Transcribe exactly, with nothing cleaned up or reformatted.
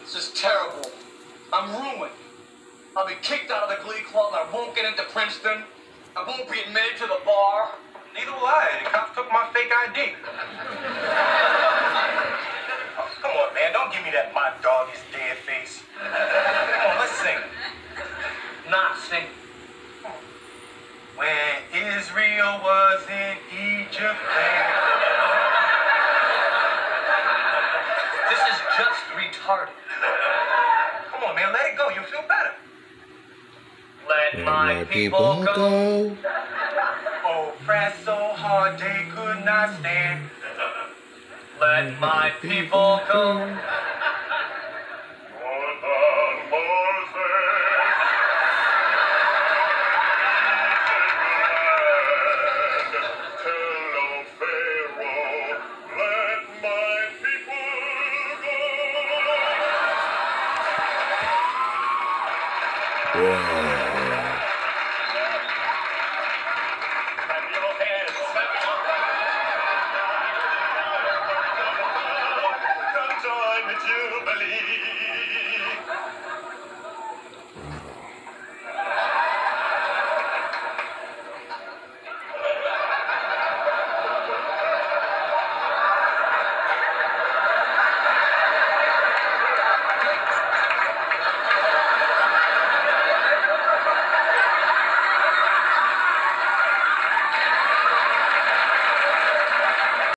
This is terrible. I'm ruined. I'll be kicked out of the Glee Club. I won't get into Princeton. I won't be admitted to the bar. Neither will I. The cops took my fake I D. Oh, come on, man. Don't give me that my dog is dead face. Come on, let's sing. Nah, sing. When Israel was in Egypt. This is just retarded. Come on, man. Let it go. You'll feel better. Let, Let my, my people, people go. go. Oh, pressed so hard they could not stand. Let my people go. Wow.